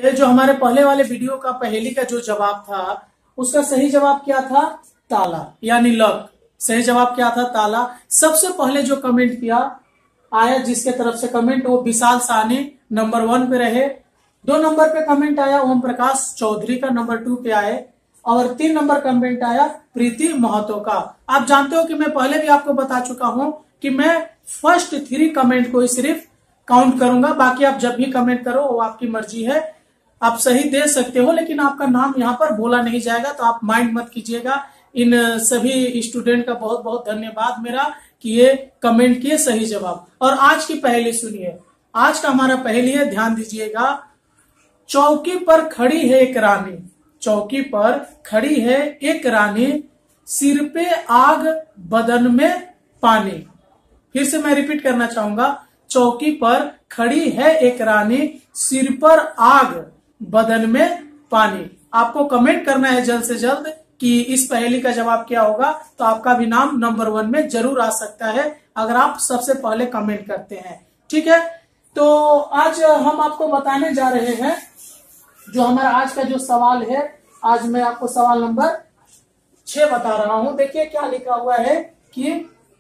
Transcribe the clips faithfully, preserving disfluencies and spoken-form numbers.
ये जो हमारे पहले वाले वीडियो का पहेली का जो जवाब था उसका सही जवाब क्या था? ताला यानी लक। सही जवाब क्या था? ताला। सबसे पहले जो कमेंट किया आया जिसके तरफ से कमेंट वो विशाल साहनी नंबर वन पे रहे। दो नंबर पे कमेंट आया ओम प्रकाश चौधरी का, नंबर टू पे आए। और तीन नंबर कमेंट आया प्रीति महतो का। आप जानते हो कि मैं पहले भी आपको बता चुका हूं कि मैं फर्स्ट थ्री कमेंट को ही सिर्फ काउंट करूंगा, बाकी आप जब भी कमेंट करो वो आपकी मर्जी है, आप सही दे सकते हो, लेकिन आपका नाम यहाँ पर बोला नहीं जाएगा, तो आप माइंड मत कीजिएगा। इन सभी स्टूडेंट का बहुत बहुत धन्यवाद मेरा कि ये कमेंट किए सही जवाब। और आज की पहेली सुनिए। आज का हमारा पहेली है, ध्यान दीजिएगा। चौकी पर खड़ी है एक रानी, चौकी पर खड़ी है एक रानी, सिर पे आग बदन में पानी। फिर से मैं रिपीट करना चाहूंगा। चौकी पर खड़ी है एक रानी, सिर पर आग बदन में पानी। आपको कमेंट करना है जल्द से जल्द कि इस पहेली का जवाब क्या होगा, तो आपका भी नाम नंबर वन में जरूर आ सकता है अगर आप सबसे पहले कमेंट करते हैं। ठीक है, तो आज हम आपको बताने जा रहे हैं जो हमारा आज का जो सवाल है। आज मैं आपको सवाल नंबर छह बता रहा हूं। देखिए क्या लिखा हुआ है कि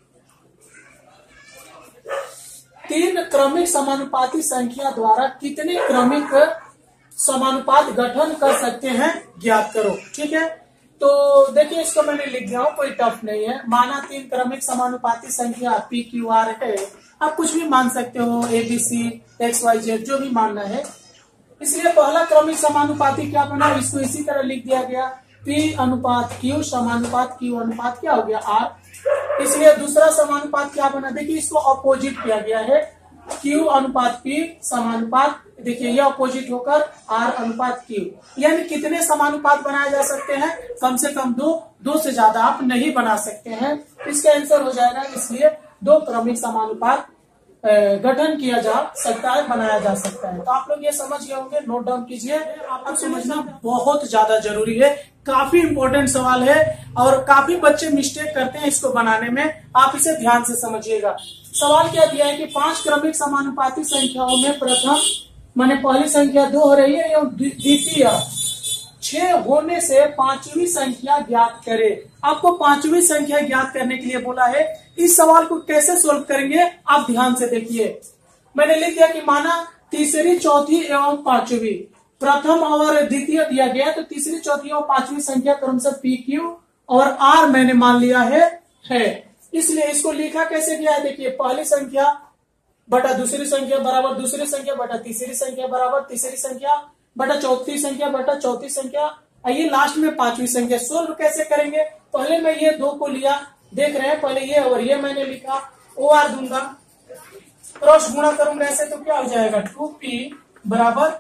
तीन क्रमिक समानुपाती संख्या द्वारा कितने क्रमिक समानुपात गठन कर सकते हैं ज्ञात करो। ठीक है, तो देखिए इसको मैंने लिख दिया हूं, कोई टफ नहीं है। माना तीन क्रमिक समानुपाती संख्या पी क्यू आर है, आप कुछ भी मान सकते हो, A B C X Y Z जो भी मानना है। इसलिए पहला क्रमिक समानुपाती क्या बना, इसको इसी तरह लिख दिया गया, पी अनुपात क्यू समानुपात क्यू अनुपात क्या हो गया आर। इसलिए दूसरा समानुपात क्या बना, देखिए इसको अपोजिट किया गया है, क्यू अनुपात पी समानुपात, देखिए ये अपोजिट होकर आर अनुपात क्यू। यानी कितने समानुपात बनाए जा सकते हैं? कम से कम दो, दो से ज्यादा आप नहीं बना सकते हैं। इसका आंसर हो जाएगा, इसलिए दो क्रमिक समानुपात गठन किया जा सकता है, बनाया जा सकता है। तो आप लोग ये समझ गए होंगे, नोट डाउन कीजिए। आपको समझना बहुत ज्यादा जरूरी है, काफी इंपॉर्टेंट सवाल है और काफी बच्चे मिस्टेक करते हैं इसको बनाने में, आप इसे ध्यान से समझिएगा। सवाल क्या दिया है कि पांच क्रमिक समानुपाती संख्याओं में प्रथम माने पहली संख्या दो हो रही है एवं द्वितीय छह होने से पांचवी संख्या ज्ञात करे। आपको पांचवी संख्या ज्ञात करने के लिए बोला है। इस सवाल को कैसे सोल्व करेंगे आप ध्यान से देखिए। मैंने लिख दिया कि माना तीसरी चौथी एवं पांचवी, प्रथम और द्वितीय दिया गया, तो तीसरी चौथी और पांचवी संख्या क्रमशः पी क्यू और आर मैंने मान लिया है है इसलिए इसको लिखा कैसे गया है, देखिए पहली संख्या बटा दूसरी संख्या बराबर दूसरी संख्या बटा तीसरी संख्या बराबर तीसरी संख्या बटा चौथी संख्या बटा चौथी संख्या, आइए लास्ट में पांचवी संख्या। सोल्व कैसे करेंगे, पहले मैं ये दो को लिया, देख रहे हैं, पहले ये और ये मैंने लिखा, ओ आर दूंगा, क्रॉस गुणा करूंगा ऐसे, तो क्या हो जाएगा टू पी बराबर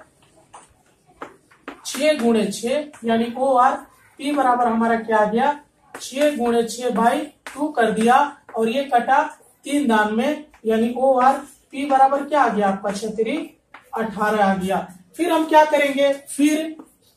छह गुणे छह, यानी ओ आर पी बराबर हमारा क्या आ गया छह गुणे छह बाई टू कर दिया, और ये कटा तीन दान में, यानी ओ आर पी बराबर क्या आ गया आपका छतरी अठारह आ गया। फिर हम क्या करेंगे, फिर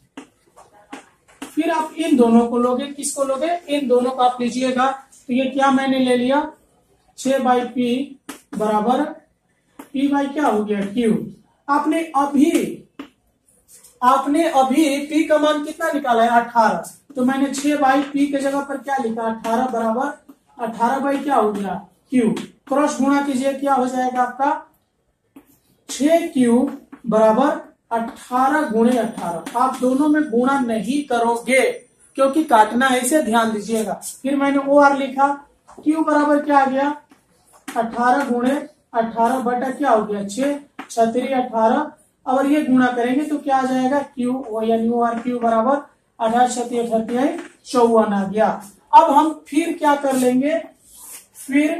फिर आप इन दोनों को लोगे, किसको लोगे, इन दोनों को आप लीजिएगा, तो ये क्या मैंने ले लिया छह बाई पी बराबर पी बाई क्या हो गया क्यू। आपने अभी आपने अभी पी का मान कितना निकाला है अठारह, तो मैंने छह बाई पी के जगह पर क्या लिखा अठारह बराबर अठारह बाई क्या हो गया क्यू। क्रॉस गुणा कीजिए, क्या हो जाएगा आपका छह क्यू बराबर अठारह गुणे अठारह। आप दोनों में गुणा नहीं करोगे क्योंकि काटना है, इसे ध्यान दीजिएगा। फिर मैंने ओ आर लिखा, क्यू बराबर क्या आ गया अठारह गुणे अठारह बटा क्या हो गया छह छतरी अठारह, और ये गुणा करेंगे तो क्या आ जाएगा क्यू, यानी ओ आर क्यू बराबर अठारह छत्तीस अठहत्तर चौवन आ गया। अब हम फिर क्या कर लेंगे, फिर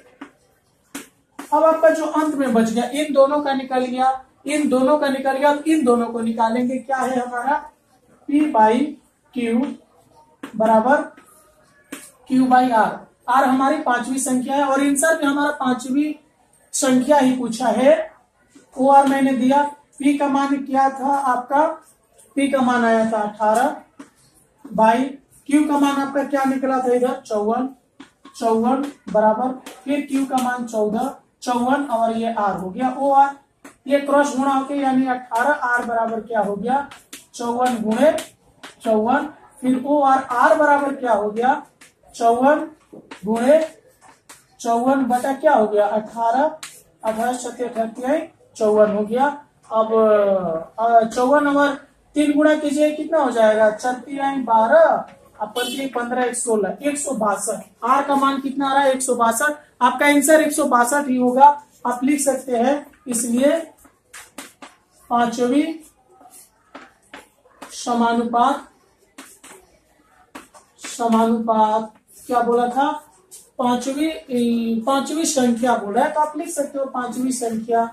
अब आपका जो अंत में बच गया, इन दोनों का निकल गया, इन दोनों का निकल गया, अब इन दोनों को निकालेंगे, क्या है हमारा P बाई क्यू बराबर Q बाई आर। आर हमारी पांचवी संख्या है और आंसर में हमारा पांचवी संख्या ही पूछा है। ओ आर मैंने दिया, P का मान क्या था आपका, P का मान आया था अठारह बाई Q का मान आपका क्या निकला था इधर चौवन चौवन बराबर, फिर Q का मान चौदह चौवन और ये R हो गया ओ आर। ये क्रॉस गुणा होके यानी अठारह, आर बराबर क्या हो गया चौवन गुणे चौवन। फिर ओ आर आर बराबर क्या हो गया चौवन गुणे चौवन बटा क्या हो गया अठारह, अठारह छत्तीस अठहत्तर चौवन हो गया। अब चौवन और तीन गुणा कीजिए कितना हो जाएगा छत्तीस बारह, पंद्रह पंद्रह एक सोलह, एक सौ बासठ। आर का मान कितना आ रहा है एक सौ बासठ। आपका आंसर एक सौ बासठ ही होगा, आप लिख सकते हैं। इसलिए पांचवी समानुपात समानुपात क्या बोला था पांचवी पांचवी संख्या बोला है, तो आप लिख सकते हो पांचवी संख्या।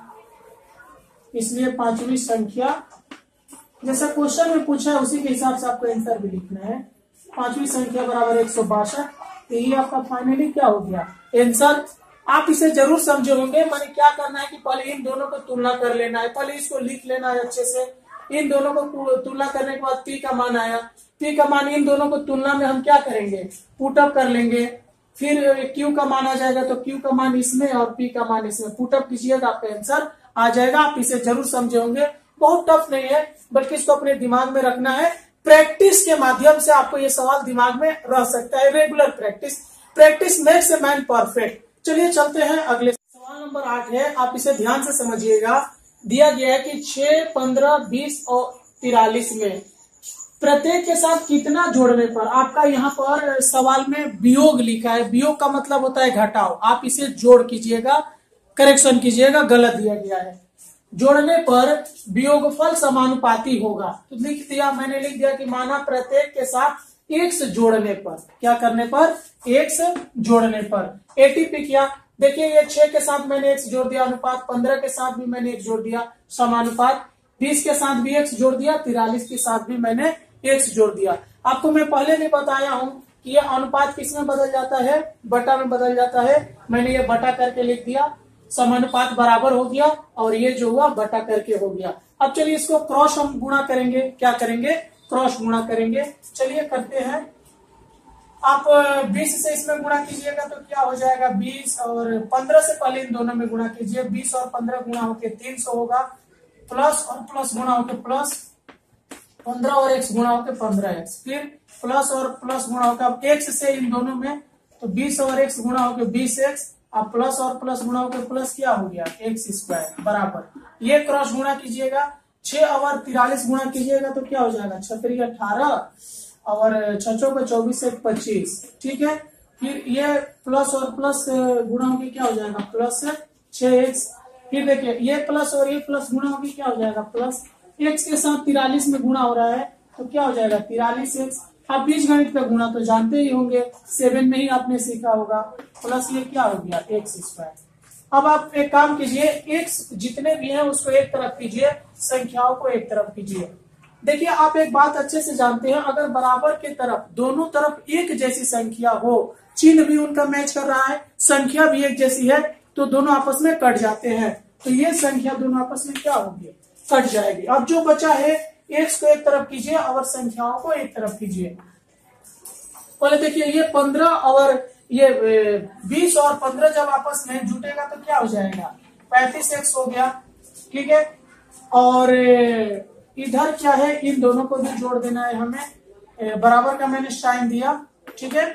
इसलिए पांचवी संख्या जैसा क्वेश्चन में पूछा है उसी के हिसाब से आपको आंसर भी लिखना है। पांचवी संख्या बराबर एक सौ बासठ। तो ये आपका फाइनली क्या हो गया आंसर। आप इसे जरूर समझे होंगे। मैंने क्या करना है कि पहले इन दोनों को तुलना कर लेना है, पहले इसको लिख लेना है अच्छे से। इन दोनों को तुलना करने के बाद पी का मान आया, पी का मान इन दोनों को तुलना में हम क्या करेंगे पुटअप कर लेंगे। फिर क्यू का मान आ जाएगा तो क्यू का मान इसमें और पी का मान इसमें, पुटअप कीजिएगा आपका आंसर आ जाएगा। आप इसे जरूर समझे होंगे, बहुत टफ नहीं है, बल्कि इसको अपने दिमाग में रखना है। प्रैक्टिस के माध्यम से आपको ये सवाल दिमाग में रह सकता है। Regular practice, practice makes a man perfect. चलिए चलते हैं अगले सवाल नंबर आठ है, आप इसे ध्यान से समझिएगा। दिया गया है कि छह, पंद्रह, बीस और तिरालीस में प्रत्येक के साथ कितना जोड़ने पर, आपका यहाँ पर सवाल में वियोग लिखा है। वियोग का मतलब होता है घटाओ, आप इसे जोड़ कीजिएगा, करेक्शन कीजिएगा, गलत दिया गया है। जोड़ने पर वियोगफल समानुपाती होगा, तो लिख दिया मैंने, लिख दिया कि माना प्रत्येक के साथ एक से जोड़ने पर, क्या करने पर एक से जोड़ने पर। एटीपी किया, देखिए ये छह के साथ मैंने एक्स जोड़ दिया अनुपात, पंद्रह के साथ भी मैंने एक जोड़ दिया समानुपात, बीस के साथ भी एक्स जोड़ दिया, तिरालीस के साथ भी मैंने एक्स जोड़ दिया। आपको मैं पहले भी बताया हूं कि ये अनुपात किस में बदल जाता है, बटा में बदल जाता है। मैंने ये बटा करके लिख दिया, समानुपात बराबर हो गया और ये जो हुआ बटा करके हो गया। अब चलिए इसको क्रॉस हम गुणा करेंगे, क्या करेंगे क्रॉस गुणा करेंगे। चलिए करते हैं। आप बीस से इसमें गुणा कीजिएगा तो क्या हो जाएगा बीस, और पंद्रह से पहले इन दोनों में गुणा कीजिए। बीस और पंद्रह गुणा होके तीन सौ होगा, प्लस और प्लस गुणा होके प्लस, पंद्रह और एक्स गुणा होके पंद्रह एक्स, फिर प्लस और प्लस गुणा होकर अब एक्स से इन दोनों में तो बीस और एक्स गुणा होके बीस एक्स, अब प्लस और प्लस गुणा होकर प्लस क्या हो गया एक्स स्क्वायर बराबर। ये क्रॉस गुणा कीजिएगा, छह और तिरालीस गुणा कीजिएगा तो क्या हो जाएगा छतरी अठारह और छचो का चौबीस एक पच्चीस, ठीक है। फिर ये प्लस और प्लस गुणा होकर क्या हो जाएगा प्लस छह एक्स, फिर देखिए ये प्लस और ये प्लस गुणा होकर क्या हो जाएगा प्लस एक्स के साथ तिरालीस में गुणा हो रहा है तो क्या हो जाएगा तिरालीस एक्स। आप बीज गणित का गुणा तो जानते ही होंगे, सेवन में ही आपने सीखा होगा, प्लस ये क्या हो गया एक्स स्क्वायर। अब आप एक काम कीजिए, एक्स जितने भी हैं उसको एक तरफ कीजिए, संख्याओं को एक तरफ कीजिए। देखिए आप एक बात अच्छे से जानते हैं, अगर बराबर के तरफ दोनों तरफ एक जैसी संख्या हो, चिन्ह भी उनका मैच कर रहा है, संख्या भी एक जैसी है, तो दोनों आपस में कट जाते हैं। तो ये संख्या दोनों आपस में क्या होगी कट जाएगी। अब जो बचा है एक्स को एक तरफ कीजिए और संख्याओं को एक तरफ कीजिए। पहले देखिए ये पंद्रह और ये बीस और पंद्रह जब आपस में जुटेगा तो क्या हो जाएगा पैंतीस एक्स हो गया, ठीक है। और इधर क्या है इन दोनों को भी जोड़ देना है हमें, बराबर का मैंने साइन दिया, ठीक है।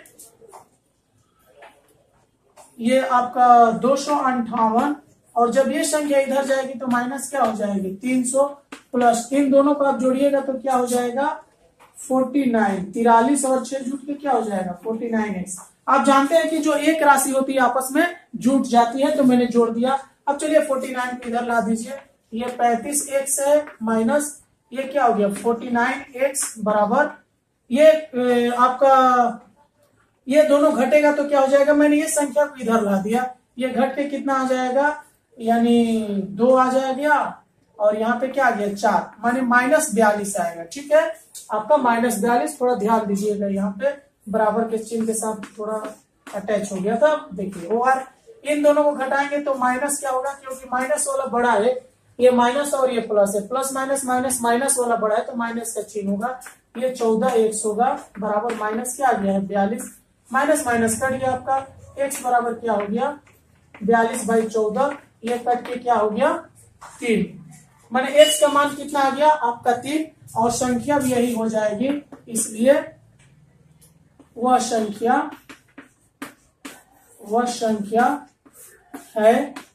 ये आपका दो सौ अंठावन और जब ये संख्या इधर जाएगी तो माइनस क्या हो जाएगी तीन सौ, प्लस इन दोनों को आप जोड़िएगा तो क्या हो जाएगा उनचास, तिरालीस और छह जुट के क्या हो जाएगा उनचास एक्स। आप जानते हैं कि जो एक राशि होती है आपस में जुट जाती है, तो मैंने जोड़ दिया। अब चलिए उनचास को इधर ला दीजिए, ये पैंतीस एक्स है माइनस ये क्या हो गया उनचास एक्स बराबर ये ए, आपका ये दोनों घटेगा तो क्या हो जाएगा, मैंने ये संख्या को इधर ला दिया, ये घट के कितना आ जाएगा यानी दो आ जाएगा और यहाँ पे क्या आ गया चार, माने माइनस बयालीस आएगा, ठीक है। आपका माइनस बयालीस, थोड़ा ध्यान दीजिएगा यहाँ पे बराबर के चिन्ह के साथ थोड़ा अटैच हो गया था। देखिए वो और इन दोनों को घटाएंगे तो माइनस क्या होगा, क्योंकि माइनस वाला बड़ा है, ये माइनस और ये प्लस है, प्लस माइनस माइनस माइनस वाला बड़ा है तो माइनस का चिन्ह होगा, ये चौदह एक्स होगा बराबर माइनस क्या आ गया है बयालीस, माइनस माइनस कट गया आपका एक्स बराबर क्या हो गया बयालीस बाई चौदह, ये कट के क्या हो गया तीन, माने एक्स का मान कितना आ गया आपका तीन, और संख्या भी यही हो जाएगी, इसलिए वह संख्या वह संख्या है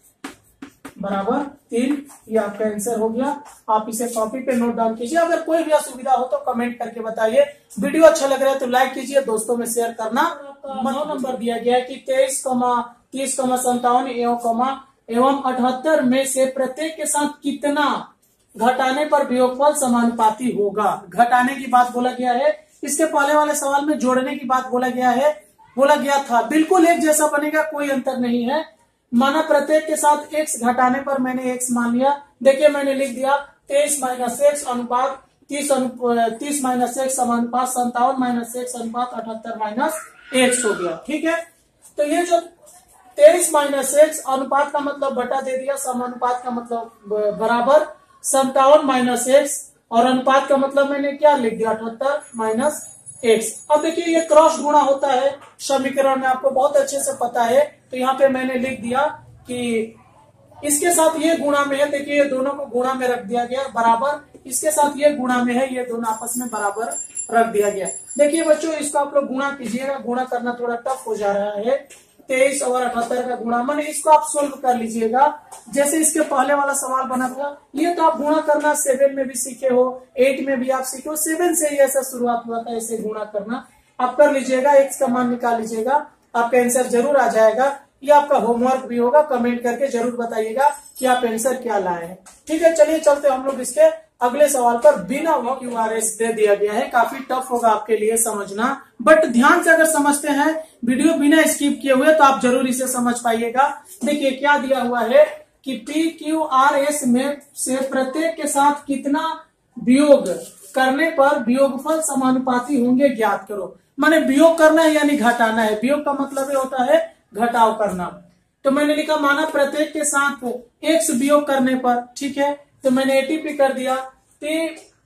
बराबर तीन। ये आपका आंसर हो गया। आप इसे कॉपी पे नोट डाउन कीजिए। अगर कोई भी असुविधा हो तो कमेंट करके बताइए। वीडियो अच्छा लग रहा है तो लाइक कीजिए, दोस्तों में शेयर करना। नौ नंबर दिया गया है कि तेईस कमा तीस कमा संतावन एवं कमा एवं अठहत्तर में से प्रत्येक के साथ कितना घटाने पर वियोगफल समानुपाती होगा। घटाने की बात बोला गया है, इसके पहले वाले सवाल में जोड़ने की बात बोला गया है, बोला गया था। बिल्कुल एक जैसा बनेगा, कोई अंतर नहीं है। माना प्रत्येक के साथ एक्स घटाने पर मैंने एक्स मान लिया। देखिए मैंने लिख दिया तेईस माइनस एक्स अनुपात तीस तीस माइनस एक्स समानुपात संतावन माइनस एक्स अनुपात अठहत्तर माइनस एक्स हो गया। ठीक है, तो ये जो तेईस माइनस एक्स अनुपात का मतलब बटा दे दिया, समानुपात का मतलब बराबर संतावन माइनस एक्स, और अनुपात का मतलब मैंने क्या लिख दिया अठहत्तर माइनस एक्स। अब देखिए ये क्रॉस गुणा होता है समीकरण में, आपको बहुत अच्छे से पता है। तो यहाँ पे मैंने लिख दिया कि इसके साथ ये गुणा में है, देखिए ये दोनों को गुणा में रख दिया गया बराबर, इसके साथ ये गुणा में है, ये दोनों आपस में बराबर रख दिया गया। देखिए बच्चों इसको आप लोग गुणा कीजिएगा, गुणा करना थोड़ा टफ हो जा रहा है। तेईस और अठहत्तर का गुणा, माने इसको आप सोल्व कर लीजिएगा जैसे इसके पहले वाला सवाल बना था। ये तो आप गुणा करना सेवन में भी सीखे हो, एट में भी आप सीखे हो, सेवन से ही ऐसा शुरुआत हुआ था, ऐसे गुणा करना आप कर लीजिएगा। एक्स का मान निकाल लीजिएगा, आपका आंसर जरूर आ जाएगा। ये आपका होमवर्क भी होगा, कमेंट करके जरूर बताइएगा कि आप आंसर क्या लाए हैं। ठीक है, चलिए चलते हम लोग इसके अगले सवाल पर। बिना क्यू आर एस दे दिया गया है, काफी टफ होगा आपके लिए समझना, बट ध्यान से अगर समझते हैं वीडियो बिना स्किप किए हुए तो आप जरूर इसे समझ पाइएगा। देखिए क्या दिया हुआ है कि पी क्यू आर एस में से प्रत्येक के साथ कितना वियोग करने पर वियोगफल समानुपाती होंगे ज्ञात करो। माने वियोग करना है यानी घटाना है, वियोग का मतलब ये होता है घटाव करना। तो मैंने लिखा माना प्रत्येक के साथ एक्स वियोग करने पर, ठीक है, तो मैंने एटीपी कर दिया टी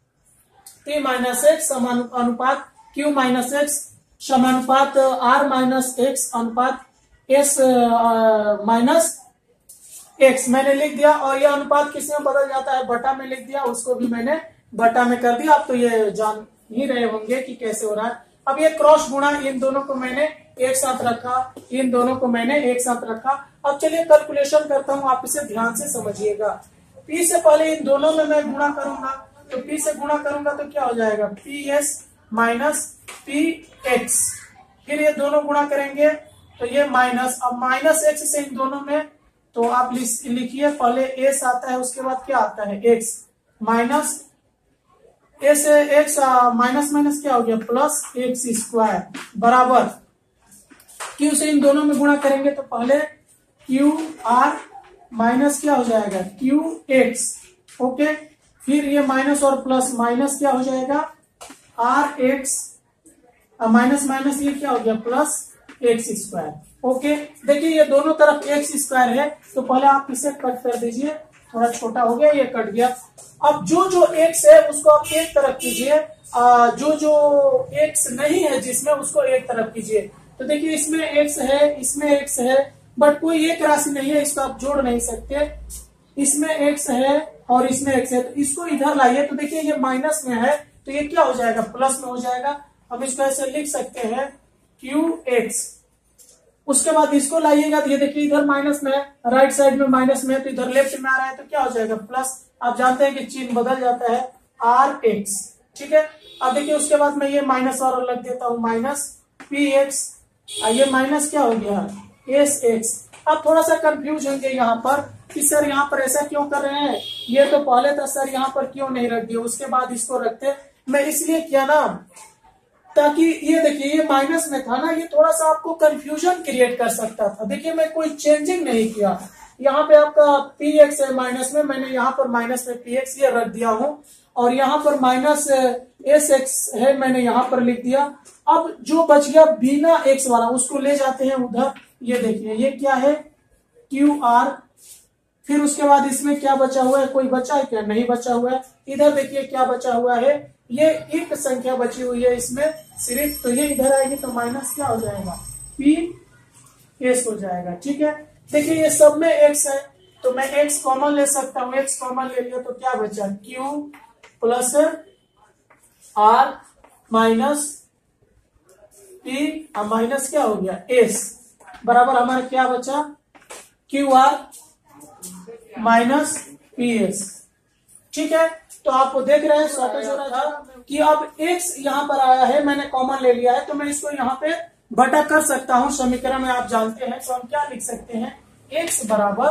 टी माइनस एक्स समानुपात क्यू माइनस एक्स समानुपात आर माइनस एक्स अनुपात एस माइनस एक्स मैंने लिख दिया। और यह अनुपात किस में बदल जाता है, बटा में लिख दिया, उसको भी मैंने बटा में कर दिया। आप तो ये जान ही रहे होंगे कि कैसे हो रहा है। अब ये क्रॉस गुणा, इन दोनों को मैंने एक साथ रखा, इन दोनों को मैंने एक साथ रखा। अब चलिए कैलकुलेशन करता हूं, आप इसे ध्यान से समझिएगा। पी से पहले इन दोनों में मैं गुणा करूंगा, तो पी से गुणा करूंगा तो क्या हो जाएगा P S minus P X. फिर ये दोनों गुणा करेंगे तो ये माइनस, अब माइनस एक्स से इन दोनों में, तो आप लिखिए पहले एस आता है, उसके बाद क्या आता है X, minus S X minus minus क्या हो गया प्लस एक्स स्क्वायर बराबर क्यू से इन दोनों में गुणा करेंगे तो पहले क्यू आर माइनस क्या हो जाएगा क्यू एक्स। ओके, फिर ये माइनस और प्लस माइनस क्या हो जाएगा आर एक्स, माइनस माइनस ये क्या हो गया प्लस एक्स स्क्वायर। ओके, देखिए ये दोनों तरफ एक्स स्क्वायर है, तो पहले आप इसे कट कर दीजिए, थोड़ा छोटा हो गया, ये कट गया। अब जो जो एक्स है उसको आप एक तरफ कीजिए, जो जो एक्स नहीं है जिसमें उसको एक तरफ कीजिए। तो देखिए इसमें एक्स है, इसमें एक्स है, बट कोई एक राशि नहीं है, इसको आप जोड़ नहीं सकते। इसमें एक्स है और इसमें एक्स है, तो इसको इधर लाइए, तो देखिए ये माइनस में है तो ये क्या हो जाएगा प्लस में हो जाएगा। अब इसको ऐसे लिख सकते हैं क्यू एक्स। उसके बाद इसको लाइएगा तो ये देखिए इधर माइनस में है, राइट साइड में माइनस में है, तो इधर लेफ्ट में आ रहा है तो क्या हो जाएगा प्लस। आप जानते हैं कि चिन्ह बदल जाता है आर एक्स। ठीक है, अब देखिए उसके बाद मैं ये माइनस और लग देता हूं माइनस पी एक्स, ये माइनस क्या हो गया एस एक्स। अब थोड़ा सा कंफ्यूज होंगे यहाँ पर कि सर यहाँ पर ऐसा क्यों कर रहे हैं, ये तो पहले था सर, यहाँ पर क्यों नहीं रख दिया उसके बाद इसको रखते। मैं इसलिए किया ना ताकि ये देखिए ये माइनस में था ना, ये थोड़ा सा आपको कंफ्यूजन क्रिएट कर सकता था। देखिए मैं कोई चेंजिंग नहीं किया, यहाँ पे आपका पी एक्स है माइनस में, मैंने यहाँ पर माइनस में पी एक्स ये रख दिया हूँ, और यहाँ पर माइनस एस एक्स है मैंने यहाँ पर लिख दिया। अब जो बच गया बिना एक्स वाला उसको ले जाते हैं उधर, ये देखिए ये क्या है क्यू आर। फिर उसके बाद इसमें क्या बचा हुआ है, कोई बचा है क्या, नहीं बचा हुआ है। इधर देखिए क्या बचा हुआ है, ये एक संख्या बची हुई है इसमें सिर्फ, तो ये इधर आएगी तो माइनस क्या हो जाएगा पी एस हो जाएगा। ठीक है, देखिए ये सब में एक्स है तो मैं x कॉमन ले सकता हूँ, x कॉमन ले लिया तो क्या बचा, q plus R minus P minus क्या हो गया s बराबर हमारा क्या बचा, Q R minus P S. ठीक है, तो आप देख रहे हैं शॉर्टेज हो रहा था कि अब x यहाँ पर आया है, मैंने कॉमन ले लिया है, तो मैं इसको यहाँ पे बटा कर सकता हूं समीकरण में, आप जानते हैं। तो हम क्या लिख सकते हैं, x बराबर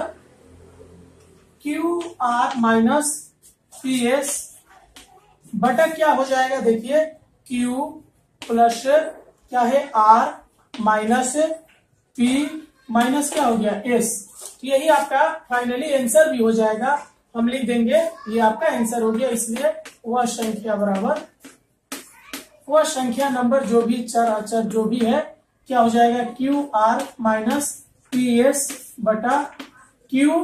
Q R minus P S बटा क्या हो जाएगा, देखिए q प्लस क्या है r माइनस p माइनस क्या हो गया s। यही आपका फाइनली आंसर भी हो जाएगा, हम लिख देंगे ये आपका आंसर हो गया। इसलिए वह संख्या बराबर वह संख्या नंबर जो भी चर अचर जो भी है क्या हो जाएगा, Q R minus P S बटा Q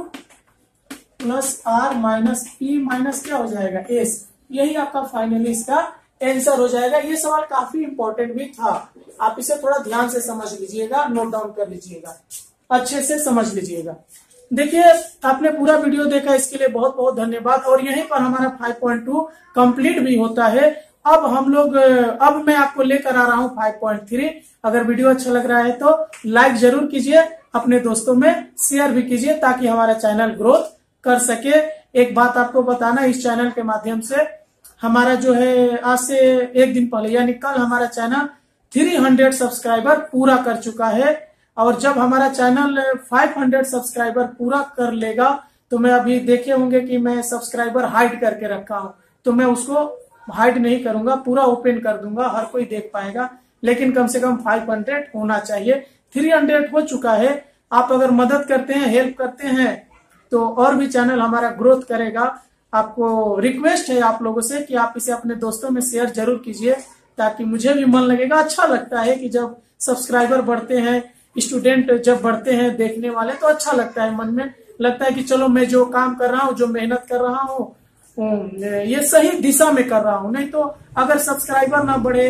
plus R minus P minus क्या हो जाएगा एस। यही आपका फाइनली इसका आंसर हो जाएगा। ये सवाल काफी इंपॉर्टेंट भी था, आप इसे थोड़ा ध्यान से समझ लीजिएगा, नोट डाउन कर लीजिएगा, अच्छे से समझ लीजिएगा। देखिए आपने पूरा वीडियो देखा, इसके लिए बहुत बहुत धन्यवाद। और यहीं पर हमारा फाइव पॉइंट टू कंप्लीट भी होता है। अब हम लोग अब मैं आपको लेकर आ रहा हूं फाइव पॉइंट थ्री। अगर वीडियो अच्छा लग रहा है तो लाइक जरूर कीजिए, अपने दोस्तों में शेयर भी कीजिए ताकि हमारा चैनल ग्रोथ कर सके। एक बात आपको बताना, इस चैनल के माध्यम से हमारा जो है आज से एक दिन पहले यानी कल हमारा चैनल तीन सौ सब्सक्राइबर पूरा कर चुका है। और जब हमारा चैनल पाँच सौ सब्सक्राइबर पूरा कर लेगा तो मैं अभी देखे होंगे कि मैं सब्सक्राइबर हाइड करके रखा हूं, तो मैं उसको हाइड नहीं करूंगा, पूरा ओपन कर दूंगा, हर कोई देख पाएगा। लेकिन कम से कम पाँच सौ होना चाहिए। तीन सौ हो चुका है। आप अगर मदद करते हैं, हेल्प करते हैं तो और भी चैनल हमारा ग्रोथ करेगा। आपको रिक्वेस्ट है आप लोगों से कि आप इसे अपने दोस्तों में शेयर जरूर कीजिए ताकि मुझे भी मन लगेगा। अच्छा लगता है कि जब सब्सक्राइबर बढ़ते हैं, स्टूडेंट जब बढ़ते हैं देखने वाले, तो अच्छा लगता है, मन में लगता है कि चलो मैं जो काम कर रहा हूँ, जो मेहनत कर रहा हूँ, ये सही दिशा में कर रहा हूँ। नहीं तो अगर सब्सक्राइबर ना बढ़े,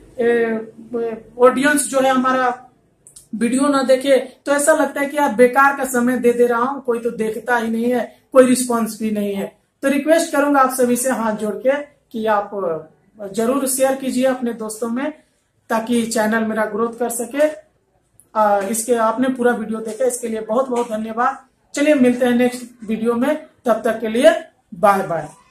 ऑडियंस जो है हमारा वीडियो ना देखे, तो ऐसा लगता है कि यार बेकार का समय दे दे रहा हूँ, कोई तो देखता ही नहीं है, कोई रिस्पॉन्स भी नहीं है। तो रिक्वेस्ट करूंगा आप सभी से हाथ जोड़ के कि आप जरूर शेयर कीजिए अपने दोस्तों में ताकि चैनल मेरा ग्रोथ कर सके। आ, इसके आपने पूरा वीडियो देखा, इसके लिए बहुत बहुत धन्यवाद। चलिए मिलते हैं नेक्स्ट वीडियो में, तब तक के लिए बाय बाय।